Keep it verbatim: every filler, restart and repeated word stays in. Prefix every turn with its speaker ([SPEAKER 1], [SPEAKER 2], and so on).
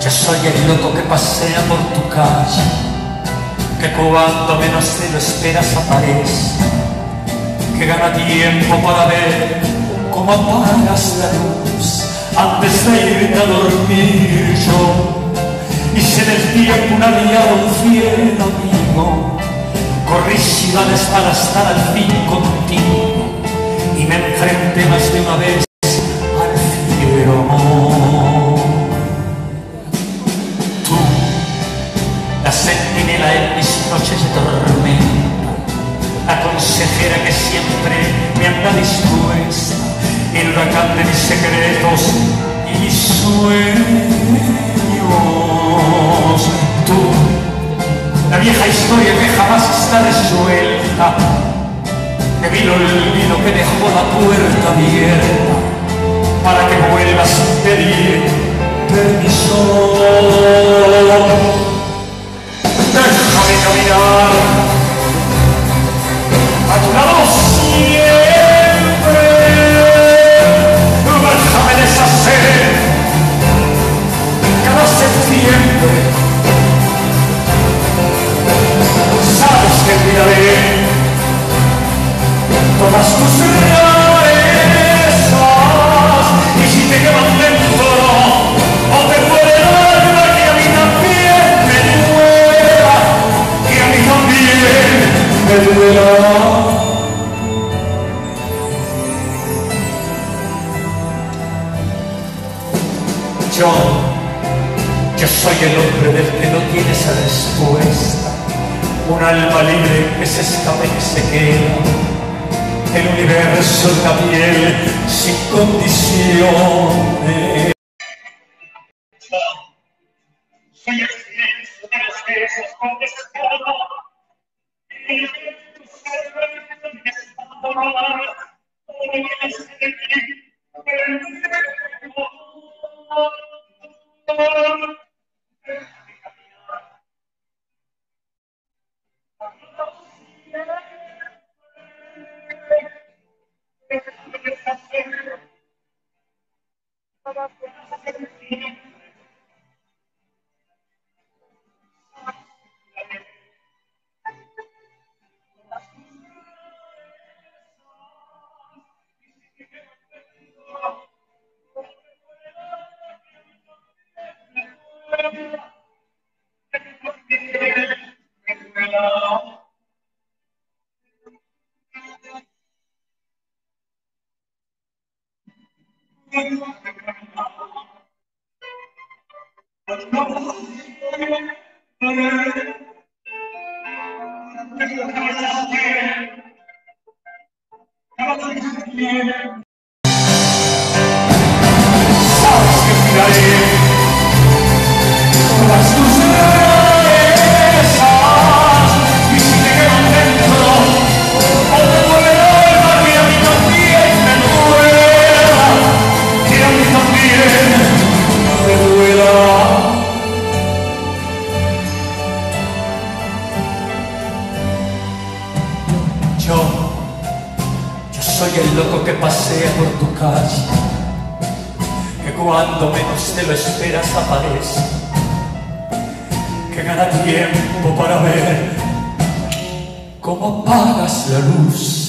[SPEAKER 1] Yo soy el loco que pasea por tu calle, que cuando menos te lo esperas aparece, que gana tiempo para ver cómo apagas la luz antes de irte a dormir. Yo hice del tiempo un aliado, un fiel amigo, corrí ciudades para estar al fin contigo y me enfrenté más de una vez al fiero amor. Tú, la centinela en mis noches de tormenta, la consejera que siempre me anda dispuesta, el huracán de mis secretos y mis sueños. Tú, la vieja historia que jamás está resuelta, de vil olvido que dejó la puerta abierta para que vuelvas a pedir permiso. Déjame caminar a tu lado siempre, déjame deshacer cada septiembre. Sabes que olvidaré todas tus rarezas, y si te llevan dentro o te muere el alma, que a mí también me duela, que a mí también me duela. Yo, yo soy el hombre del que no tiene esa respuesta, un alma libre que se escapa y que se queda, el universo en la piel sin condiciones. Soy el silencio de los besos con descaro, y tu cerebro me está tomando, hoy es de ti, el mundo. Soy el loco que pasea por tu calle, que cuando menos te lo esperas aparece, que gana tiempo para ver cómo apagas la luz